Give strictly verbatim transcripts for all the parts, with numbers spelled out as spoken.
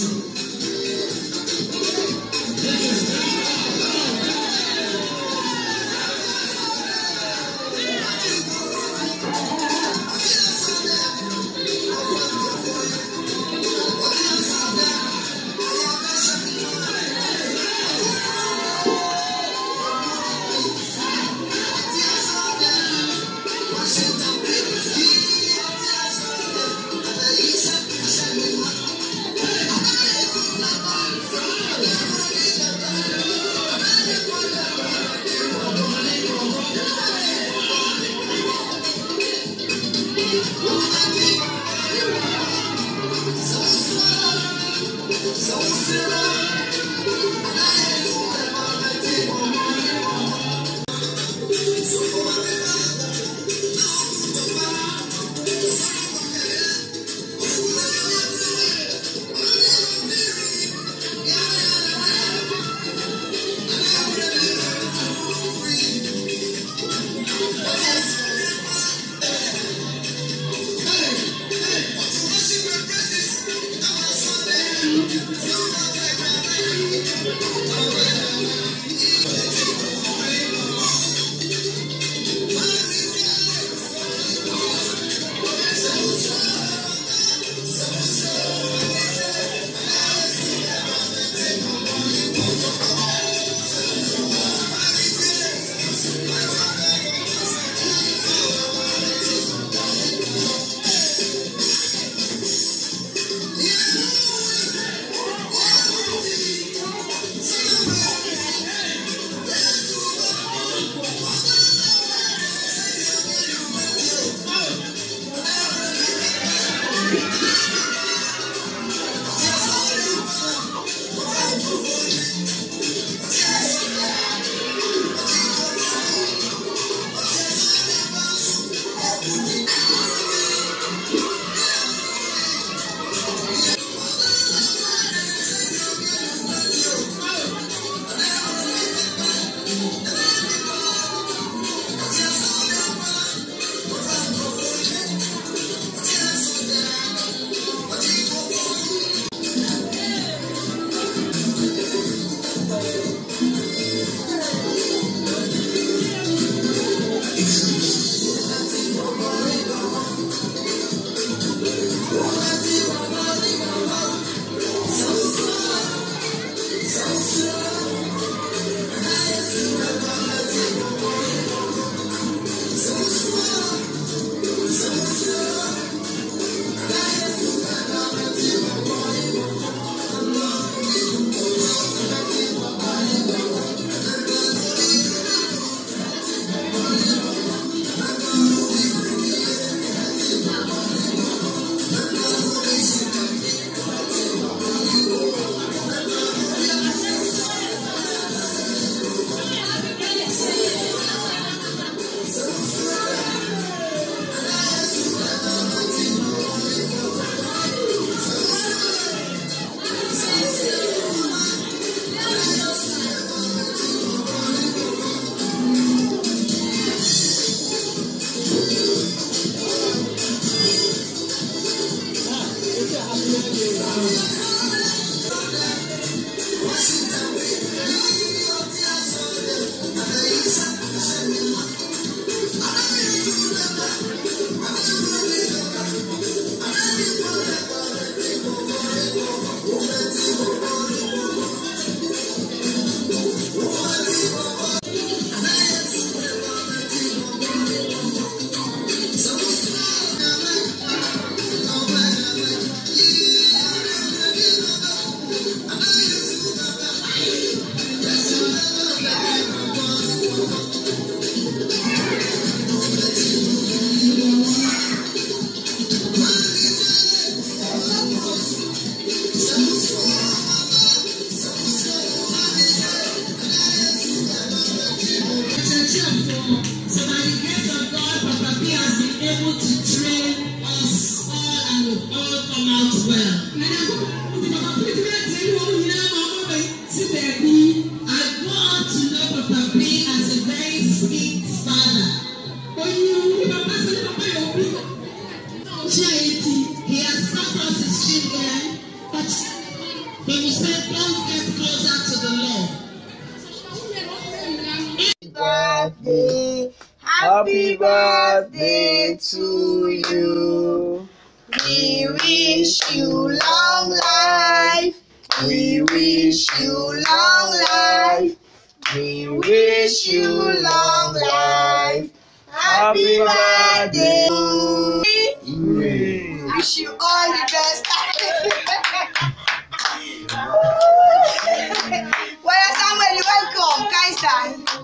He has taught us his children, but But we say, don't get closer to the Lord. Birthday, happy birthday to you. We wish you long life. We wish you long life. We wish you long life. Happy birthday. We wish you all the best. Well, Samuel, you're welcome. Kaisa.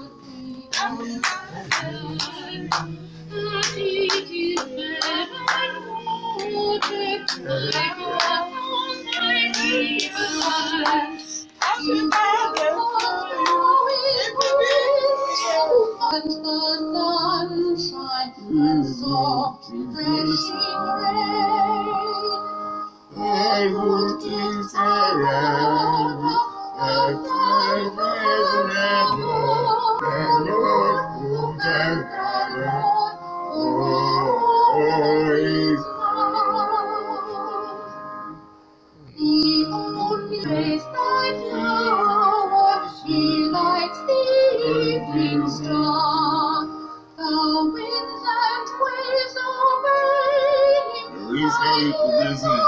And the sunshine and soft refreshing rain, all good things around us, and forever, and Lord good and God, always. The only place thy flower, he likes the evening star. The winds and waves obey him, birds of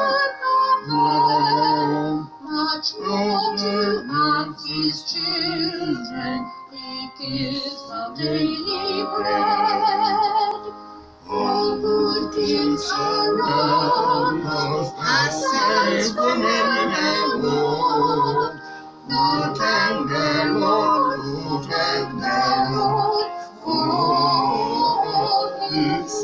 home. Much more to us his children, he gives of daily bread. All good things around us are sent from heaven and Lord. Good and the Lord, good and the Lord, all his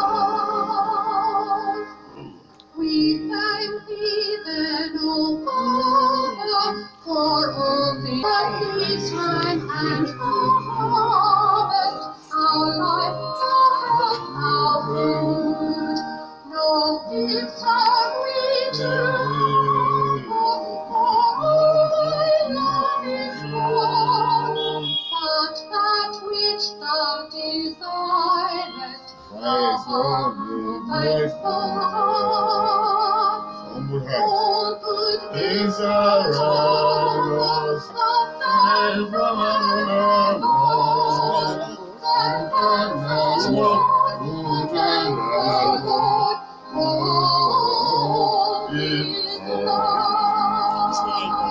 love. We thank thee then, O Father, for all the earthly time and harvest, our life, our health, our food. No gifts have we to for all thy love is one, but that which thou desirest, from thy thoughts. All good things around us, and from our Lord, and from us what good and Lord, all is love.